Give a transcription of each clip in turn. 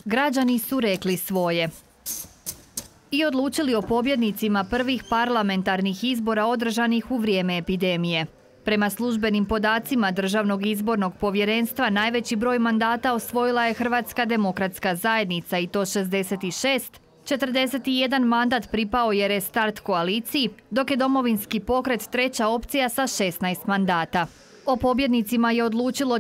Građani su rekli svoje i odlučili o pobjednicima prvih parlamentarnih izbora održanih u vrijeme epidemije. Prema službenim podacima Državnog izbornog povjerenstva najveći broj mandata osvojila je Hrvatska demokratska zajednica i to 66, 41 mandat pripao je Restart koaliciji, dok je Domovinski pokret treća opcija sa 16 mandata. O pobjednicima je odlučilo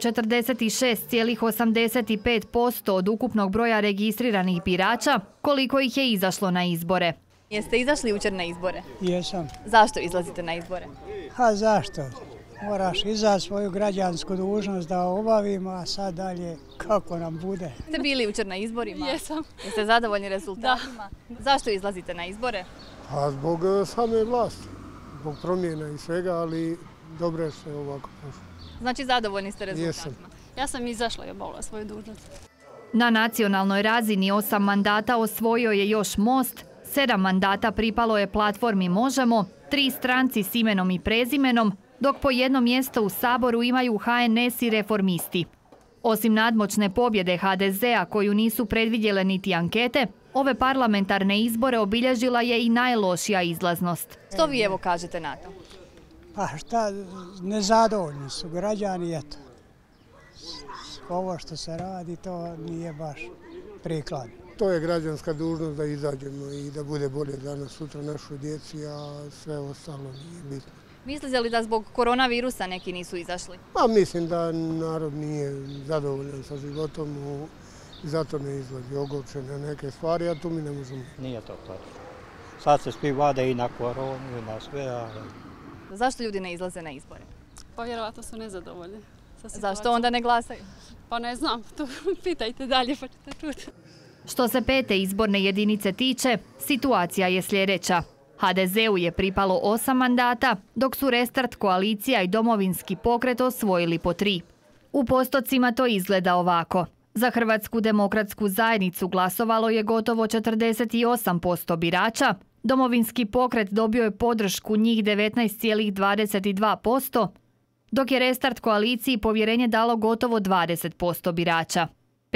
46,85% od ukupnog broja registriranih birača, koliko ih je izašlo na izbore. Jeste izašli jučer na izbore? Jesam. Zašto izlazite na izbore? A zašto? Moraš izaći svoju građansku dužnost da obavimo, a sad dalje kako nam bude. Ste bili jučer na izborima? Jesam. Jeste zadovoljni rezultatima? Da. Zašto izlazite na izbore? A zbog same vlasti, zbog promjena i svega, ali dobro je sve ovako prošlo. Znači zadovoljni ste rezultatima? Jesam. Ja sam izašla i obavila svoju dužnost. Na nacionalnoj razini 8 mandata osvojio je još Most, 7 mandata pripalo je platformi Možemo, 3 stranci s imenom i prezimenom, dok po jedno mjesto u Saboru imaju HNS i Reformisti. Osim nadmoćne pobjede HDZ-a koju nisu predvidjele niti ankete, ove parlamentarne izbore obilježila je i najlošija izlaznost. Što vi evo kažete na to? Pa šta, nezadovoljni su građani, eto. Ovo što se radi, to nije baš prikladno. To je građanska dužnost da izađemo i da bude bolje danas sutra našoj djeci, a sve ostalo nije bitno. Mislite li da zbog koronavirusa neki nisu izašli? Pa mislim da narod nije zadovoljan sa životom i zato ne izlazi ogorčen na neke stvari, a tu mi ne možemo. Nije to točno. Sad se svi vade i na koronu i na sve, ali... Zašto ljudi ne izlaze na izbore? Pa vjerovatno su nezadovoljni. Zašto onda ne glasaju? Pa ne znam, to pitajte dalje pa ćete čuti. Što se 5. izborne jedinice tiče, situacija je sljedeća. HDZ-u je pripalo 8 mandata, dok su Restart koalicija i Domovinski pokret osvojili po 3. U postocima to izgleda ovako. Za Hrvatsku demokratsku zajednicu glasovalo je gotovo 48% birača, Domovinski pokret dobio je podršku njih 19,22%, dok je Restart koaliciji povjerenje dalo gotovo 20% birača.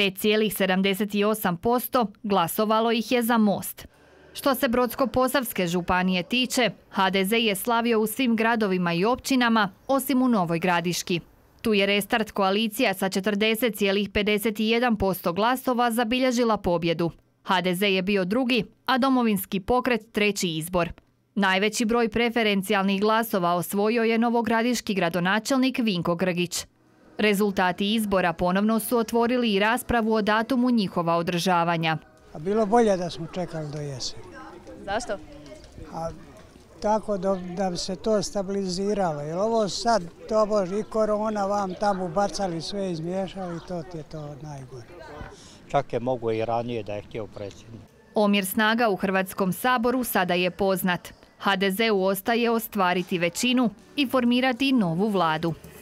5,78% glasovalo ih je za Most. Što se Brodsko-posavske županije tiče, HDZ je slavio u svim gradovima i općinama, osim u Novoj Gradiški. Tu je Restart koalicija sa 40,51% glasova zabilježila pobjedu. HDZ je bio drugi, a Domovinski pokret treći izbor. Najveći broj preferencijalnih glasova osvojio je novogradiški gradonačelnik Vinko Grgić. Rezultati izbora ponovno su otvorili i raspravu o datumu njihova održavanja. A bilo bolje da smo čekali do jeseni. Zašto? A tako da bi se to stabiliziralo. Jer ovo sad, tobož i korona vam tamo bacali sve, izmiješali, to ti je to najgore. Čak je mogu i ranije da je htio predsjednik. Omjer snaga u Hrvatskom saboru sada je poznat. HDZ-u ostaje ostvariti većinu i formirati novu vladu.